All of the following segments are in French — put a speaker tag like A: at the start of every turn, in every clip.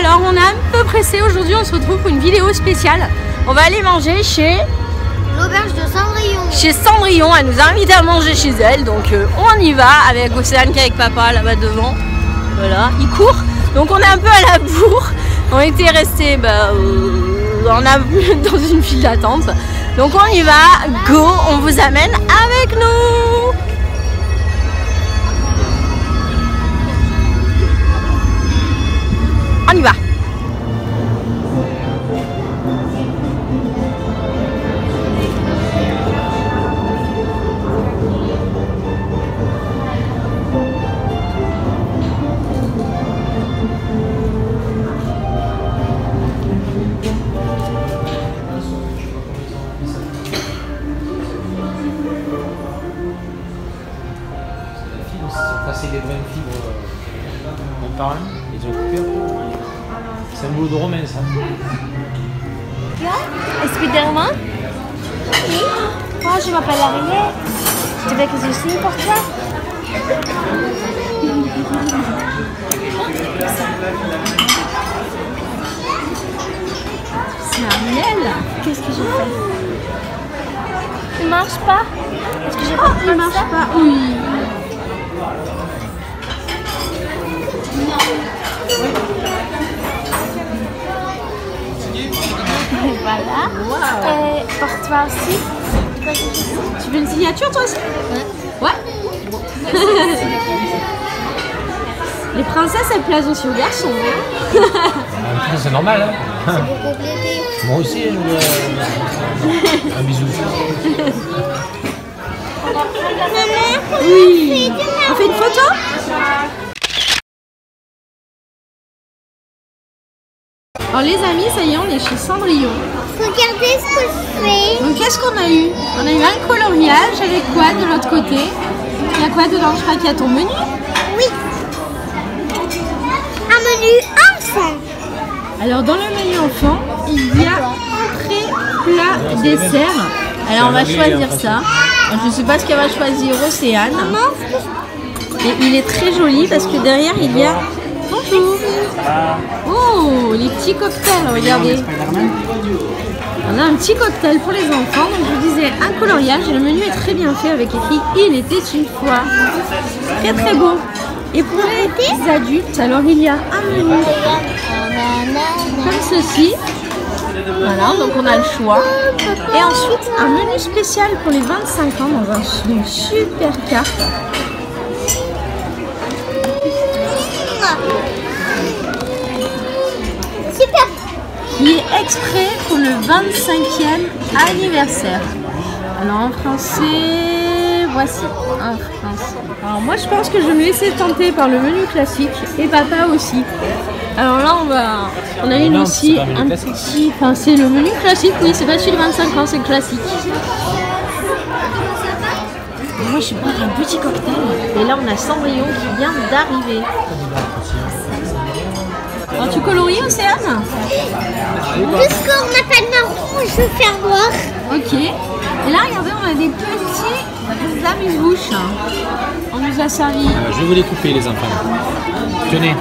A: alors on est un peu pressé aujourd'hui, on se retrouve pour une vidéo spéciale. On va aller manger chez
B: l'auberge de Cendrillon.
A: Chez Cendrillon, elle nous a invité à manger chez elle, donc on y va avec Océane qui est avec papa là-bas devant. Voilà, il court, donc on est un peu à la bourre. On était restés dans une file d'attente. Donc on y va, go, on vous amène avec nous. On y va.
C: Passer les brins de fibres en parlant, ils ont coupé après. C'est un boulot de romain ça.
B: Spider-Man? Oui. Oh, je m'appelle Ariel. Tu veux que je signe pour toi?
A: C'est Ariel.
B: Qu'est-ce que je fais? Il marche pas? Est-ce que j'ai pas
A: Il marche pas, oui.
B: Voilà.
A: Wow.
B: Pour toi aussi.
A: Tu veux une signature toi aussi? Ouais. Les princesses elles plaisent aussi aux garçons.
C: C'est normal hein.
B: C'est pour compléter.
C: Moi aussi, un bisou.
B: Maman,
A: Oui. On fait une photo? Alors les amis, ça y est, on est chez Cendrillon.
B: regardez ce que je fais.
A: Donc qu'est-ce qu'on a eu? On a eu un coloriage avec quoi de l'autre côté? Il y a quoi dedans? Je crois qu'il y a ton menu.
B: Oui. Un menu enfant.
A: Alors dans le menu enfant, il y a entrée, plat, dessert. Alors on va choisir ça. Alors, je ne sais pas ce qu'elle va choisir, Océane. Et il est très joli parce que derrière il y a... Bonjour. Oh, les petits cocktails, regardez. On a un petit cocktail pour les enfants. Donc je vous disais un coloriage et le menu est très bien fait avec écrit Il était une fois. Très très beau. Et pour les adultes, alors il y a un menu comme ceci. Voilà, donc on a le choix. Et ensuite un menu spécial pour les 25 ans dans une super carte.
B: Super.
A: Qui est exprès pour le 25e anniversaire. Alors en français, voici. En français. Alors moi je pense que je vais me laisser tenter par le menu classique et papa aussi. Alors là on a une aussi un petit, enfin c'est le menu classique, oui c'est pas celui de 25 ans, c'est le classique. Et moi je suis pas un petit cocktail et là on a Cendrillon qui vient d'arriver. Alors tu colories Océane?
B: Puisqu'on n'a pas de marron, je vais faire noir.
A: Ok. Et là regardez on a des petits amuse-bouches. On nous a servi.
C: Je vais vous les couper les enfants. Tenez.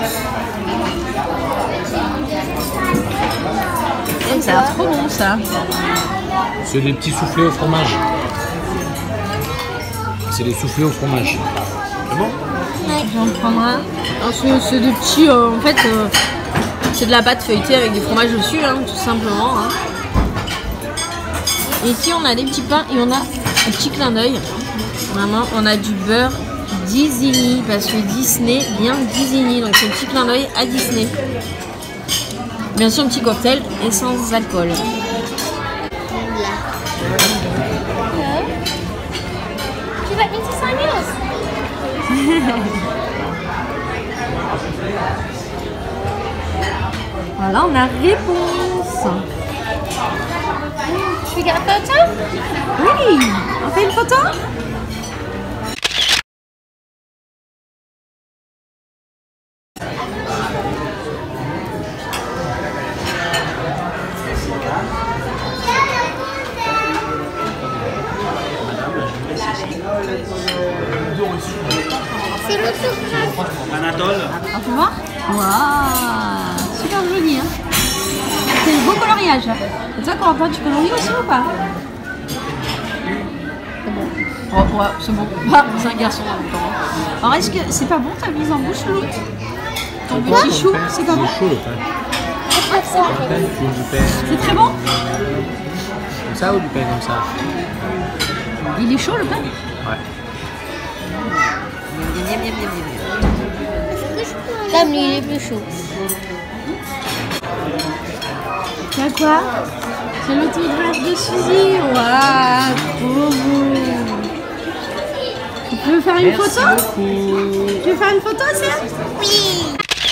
A: Ça a l'air trop bon ça.
C: C'est des petits soufflés au fromage. C'est des soufflés au fromage. C'est bon?
A: J'en prends un. C'est des petits, en fait, c'est de la pâte feuilletée avec du fromage dessus, hein, tout simplement. Hein. Et ici on a des petits pains et on a un petit clin d'œil. Vraiment, on a du beurre Disney parce que Disney vient de Disney, donc c'est un petit clin d'œil à Disney. Bien sûr, un petit cocktail et sans alcool.
B: Tu vas mettre ça en
A: Voilà, on a réponse.
B: Tu regardes photo?
A: Oui, on fait une photo?
B: C'est l'autre.
D: Anatole.
A: On peut voir? Waouh, super joli. Hein. C'est le beau coloriage. Et toi, Corentin, tu colories aussi ou pas? C'est bon. Oh, ouais, c'est bon. Ah, c'est un garçon en même temps. Alors, est-ce que c'est pas bon ta mise en bouche, l'autre? Ton petit chou, c'est pas bon?
C: C'est chaud le pain.
A: C'est très bon?
C: Comme ça ou du pain comme ça?
A: Il est chaud le pain?
C: Ouais.
B: Comme lui, il est plus chaud.
A: C'est quoi? C'est l'autographe de Suzy. Waouh, trop beau. Tu veux faire une photo? Tu veux faire une photo, c'est?
B: Oui.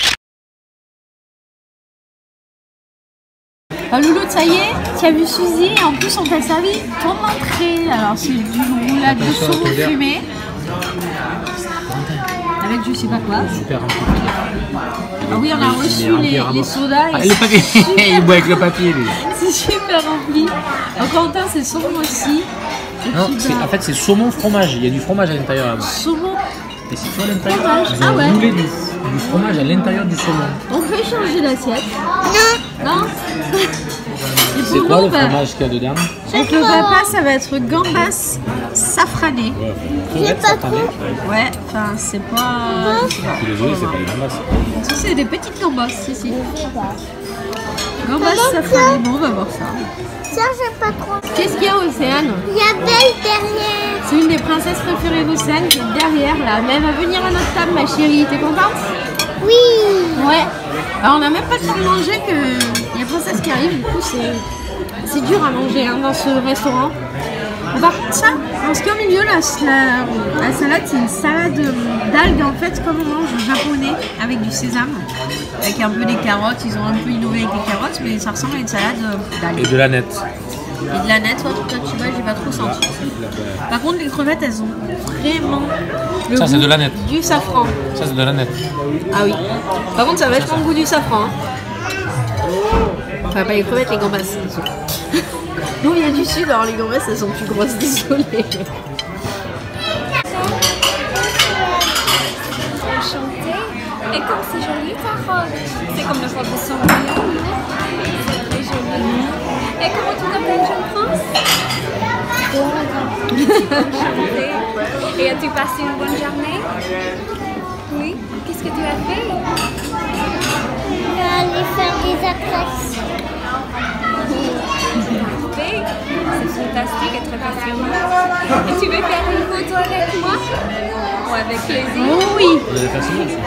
A: Ah, Loulou, ça y est, tu as vu Suzy et en plus on t'a servi ton entrée. Alors c'est du roulade de saumon fumé. Avec je sais pas quoi.
C: Super rempli.
A: Ah oui, on a reçu les sodas.
C: Ah, le papier, il boit avec le papier lui.
A: C'est super rempli. Quentin, c'est saumon aussi. Et
C: Non,
A: puis,
C: en fait c'est saumon fromage, il y a du fromage à l'intérieur.
A: saumon.
C: Et si tu vois à l'intérieur,
A: Fromage.
C: ils ont
A: Ah ouais.
C: roulé du fromage à l'intérieur du saumon.
A: On peut changer l'assiette. Non. Et
C: C'est
A: pour
C: quoi
A: nous,
C: le
A: bah,
C: fromage qu'il y a dedans?
A: donc le repas, ça va être gambas safrané.
C: Crevette, ça paraît.
A: Ouais, enfin c'est pas... je sais pas.
C: Puis les autres, c'est pas des gambas.
A: Ça c'est des petites gambas, si. Gambas safrané, bon on va voir ça.
B: Ça, j'aime pas trop.
A: Qu'est-ce qu'il y a, Océane?
B: Il y a Belle derrière.
A: C'est une des princesses préférées d'Océane qui est derrière là. Mais elle va venir à notre table, ma chérie. T'es contente?
B: Oui.
A: Ouais. Alors on n'a même pas le temps de manger que il y a princesse qui arrive. Du coup c'est dur à manger hein, dans ce restaurant. Mais par contre ça, parce qu'au milieu la salade c'est une salade d'algues en fait comme on mange japonais avec du sésame. Avec un peu des carottes. Ils ont un peu innové avec des carottes mais ça ressemble à une salade d'algues.
C: Et de la nette.
A: Et de la nette, toi tu vois, j'ai pas trop senti. Par contre, les crevettes, elles ont vraiment le
C: Ça, c'est
A: goût
C: de la nette.
A: du safran.
C: Ça c'est de la nette.
A: Ah oui. Par contre, ça a vachement le goût du safran. Hein. Enfin, pas les crevettes, les gambas. Nous, il y a du sud, alors les gambas, elles sont plus grosses, désolée.
D: Enchantée. Et comme c'est joli ta robe. C'est comme la robe de son royaume, non? C'est très joli. Et comment tu t'appelles, jeune prince? Enchantée. Et as-tu passé une bonne journée? Oui. Qu'est-ce que tu as fait?
B: On va aller faire des attractions.
D: Oui. C'est fantastique et très passionnant. Et tu veux faire une photo avec moi? Ou avec plaisir?
A: Oh oui.
C: Vous allez faire ça aussi.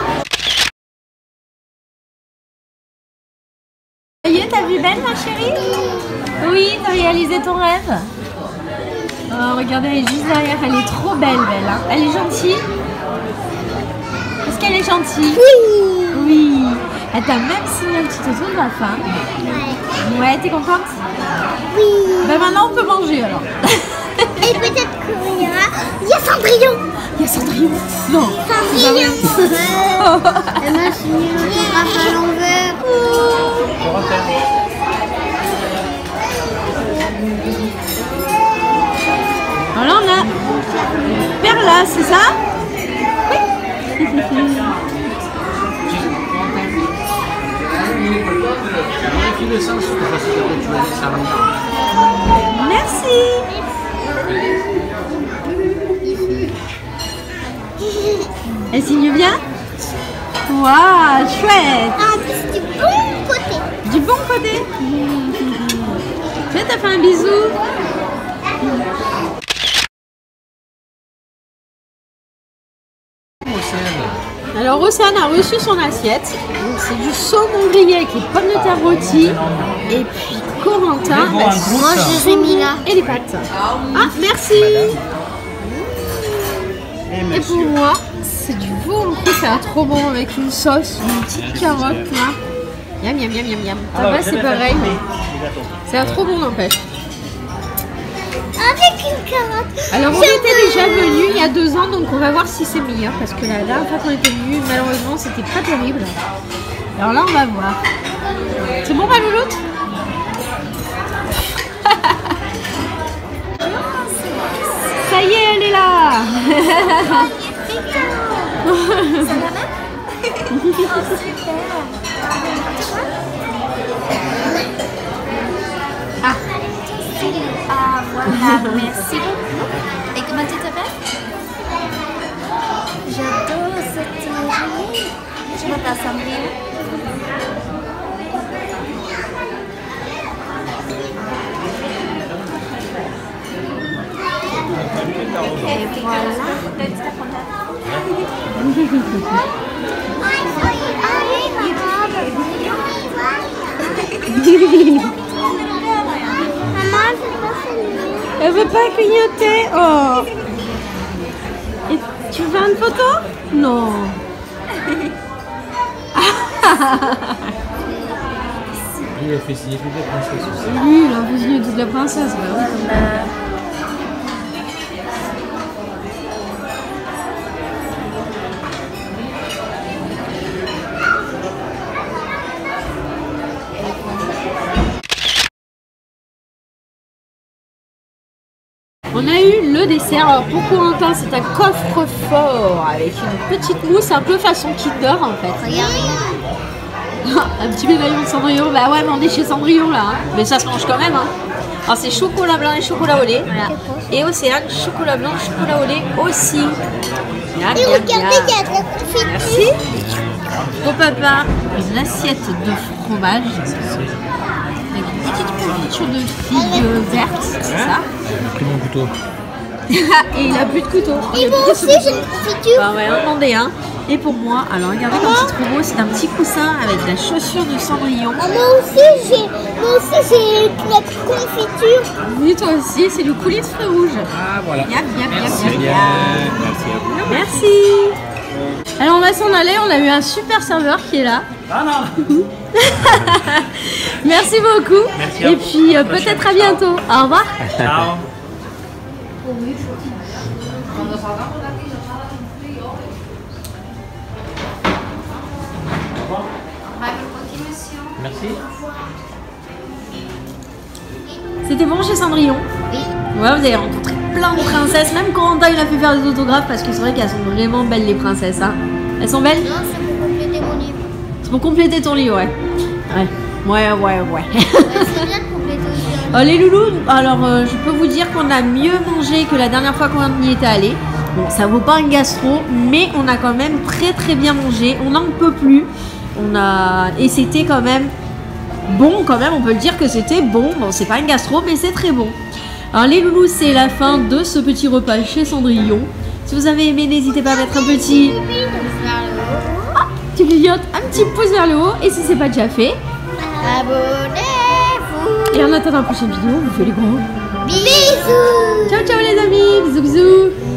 A: Ça y est, t'as vu belle, ma chérie? Oui, t'as réalisé ton rêve. Oh, regardez, elle est juste derrière. Elle est trop belle, belle. Hein. Elle est gentille. Est-ce qu'elle est gentille?
B: Oui.
A: Oui. Elle t'a même signé un petit auto de la fin. Ouais, t'es contente?
B: Oui.
A: Ben maintenant, on peut manger alors.
B: Et peut-être qu'il y a Cendrillon.
A: Il y a Cendrillon. Non.
B: Cendrillon. Elle m'a signé l'autographe à l'envers.
A: Alors là, on a Perla, c'est ça? Oui.
C: Vérifie le sens, parce que tu vas laisser ça
A: Merci. Elle signe bien? Waouh, chouette.
B: En plus, du bon côté.
A: Du bon côté. Tiens, t'as fait un bisou. Alors Océane a reçu son assiette. Donc c'est du saumon grillé avec les pommes de terre rôties. Et puis Corentin,
C: Moi,
B: je les ai mis là.
A: et les pâtes. Ah, merci. Et pour moi, c'est du veau en plus, ça a l'air trop bon avec une sauce, une petite carotte là. Miam, miam, miam, miam, miam. Là-bas, c'est pareil, mais ça a l'air trop bon n'empêche.
B: Avec une carotte.
A: Alors on était déjà venus il y a 2 ans, donc on va voir si c'est meilleur parce que la dernière fois qu'on était venus, malheureusement c'était pas terrible. Alors là on va voir. C'est bon ma louloute? Ça y est, elle est là.
D: Ça va même? Oh, super. Ah, voilà, merci beaucoup. Et comment tu t'appelles? J'adore cette journée. Je m'appelle Sandrine. Et voilà.
A: Elle veut pas clignoter. Oh. Et tu veux une photo? Non.
C: Lui, il a fait signer toute la princesse aussi.
A: Lui, il a fait signer toute la princesse. Bah oui. On a eu le dessert. Alors pour Corentin, c'est un coffre-fort avec une petite mousse un peu façon Kinder en fait.
B: Regarde.
A: Un petit médaillon de Cendrillon. Bah ouais, mais on est chez Cendrillon là. Hein. Mais ça se mange quand même. Hein. Alors c'est chocolat blanc et chocolat au lait. Voilà. Et Océane, chocolat blanc, chocolat au lait aussi. Bien,
B: Et
A: bien,
B: regardez,
A: bien.
B: il y a de la confiture.
A: Merci. Au papa, une assiette de fromage. Avec une petite confiture de figues vertes, c'est ça.
C: J'ai pris mon couteau.
A: Et il a plus de couteau.
B: Et moi aussi, j'ai une confiture.
A: Bah ouais, on demandait un. Et pour moi, alors regardez comme c'est trop beau, c'est un petit coussin avec la chaussure de Cendrillon.
B: Ah, moi aussi, j'ai la confiture.
A: Oui, toi aussi, c'est le coulis de fruits rouges.
C: Ah, voilà.
A: Bien, bien, bien,
C: Merci
A: bien,
C: bien.
A: bien.
C: Merci à vous.
A: Merci. Alors on va s'en aller, on a eu un super serveur qui est là.
C: Ah non.
A: Merci beaucoup.
C: Merci à
A: Et
C: vous.
A: puis peut-être à bientôt. Au revoir.
C: Ciao. Merci.
A: C'était bon chez Cendrillon?
B: Oui.
A: Ouais, vous avez rencontré plein de princesses. Même Corentin, il a fait faire des autographes parce que c'est vrai qu'elles sont vraiment belles les princesses. Hein. Elles sont belles?
B: Non, c'est pour compléter mon livre.
A: C'est pour compléter ton livre, ouais. Ouais.
B: C'est bien de compléter aussi.
A: Oh, les loulous, alors je peux vous dire qu'on a mieux mangé que la dernière fois qu'on y était allé. Bon, ça vaut pas un gastro, mais on a quand même très bien mangé. On n'en peut plus. Et c'était quand même bon, quand même. On peut le dire que c'était bon. Bon, c'est pas un gastro, mais c'est très bon. Alors les loulous, c'est la fin de ce petit repas chez Cendrillon. Si vous avez aimé, n'hésitez pas à mettre un petit pouce vers le haut. Et si c'est pas déjà fait,
B: Abonnez-vous.
A: et en attendant la prochaine vidéo, on vous fait les gros
B: Bisous.
A: ciao ciao les amis, bisous bisous.